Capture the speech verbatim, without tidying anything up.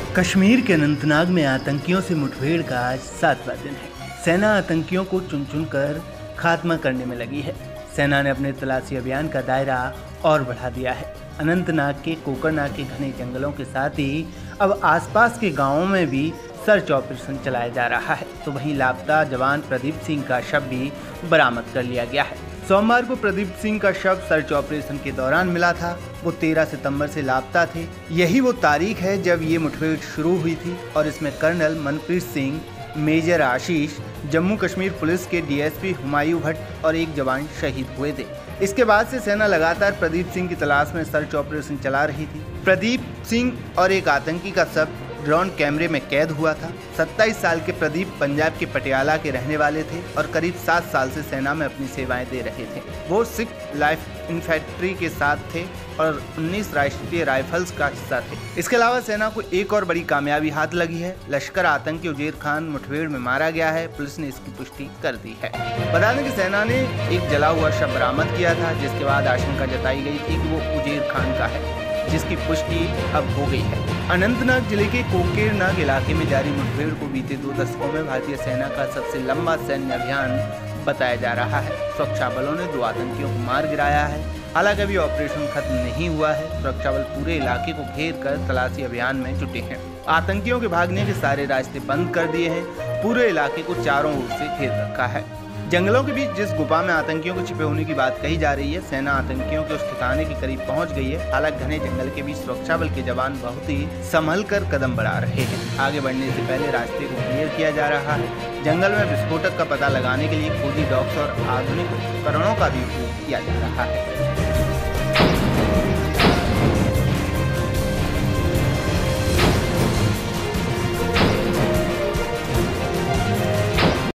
कश्मीर के अनंतनाग में आतंकियों से मुठभेड़ का आज सातवां दिन है। सेना आतंकियों को चुन चुन कर खात्मा करने में लगी है। सेना ने अपने तलाशी अभियान का दायरा और बढ़ा दिया है। अनंतनाग के कोकरनाग के घने जंगलों के साथ ही अब आसपास के गांवों में भी सर्च ऑपरेशन चलाया जा रहा है। तो वहीं लापता जवान प्रदीप सिंह का शव भी बरामद कर लिया गया है। सोमवार को प्रदीप सिंह का शव सर्च ऑपरेशन के दौरान मिला था। वो तेरह सितंबर से लापता थे। यही वो तारीख है जब ये मुठभेड़ शुरू हुई थी और इसमें colonel Manpreet Singh, major Ashish, Jammu Kashmir police के डीएसपी हुमायूं भट्ट और एक जवान शहीद हुए थे। इसके बाद से सेना लगातार प्रदीप सिंह की तलाश में सर्च ऑपरेशन चला रही थी। प्रदीप सिंह और एक आतंकी का शव ड्रोन कैमरे में कैद हुआ था। सत्ताईस साल के प्रदीप पंजाब के पटियाला के रहने वाले थे और करीब सात साल से सेना में अपनी सेवाएं दे रहे थे। वो सिख लाइफ इन्फेंट्री के साथ थे और उन्नीस राष्ट्रीय राइफल्स का हिस्सा थे। इसके अलावा सेना को एक और बड़ी कामयाबी हाथ लगी है। लश्कर आतंकी उजेर खान मुठभेड़ में मारा गया है। पुलिस ने इसकी पुष्टि कर दी है। बता दें कि सेना ने एक जला हुआ शव बरामद किया था, जिसके बाद आशंका जताई गई थी कि वो उजेर खान का है, जिसकी पुष्टि अब हो गई है। अनंतनाग जिले के कोकेरनाग इलाके में जारी मुठभेड़ को बीते दो दशकों में भारतीय सेना का सबसे लंबा सैन्य अभियान बताया जा रहा है। सुरक्षा बलों ने दो आतंकियों को मार गिराया है। हालांकि अभी ऑपरेशन खत्म नहीं हुआ है। सुरक्षा बल पूरे इलाके को घेर कर तलाशी अभियान में जुटे हैं। आतंकियों के भागने के सारे रास्ते बंद कर दिए हैं। पूरे इलाके को चारों ओर से घेर रखा है। जंगलों के बीच जिस गुफा में आतंकियों को छिपे होने की बात कही जा रही है, सेना आतंकियों के उस ठिकाने के करीब पहुंच गई है। हालांकि घने जंगल के बीच सुरक्षा बल के जवान बहुत ही संभल कर कदम बढ़ा रहे हैं। आगे बढ़ने से पहले रास्ते को क्लियर किया जा रहा है। जंगल में विस्फोटक का पता लगाने के लिए खोजी डॉग्स और आधुनिक उपकरणों का भी उपयोग किया जा रहा है।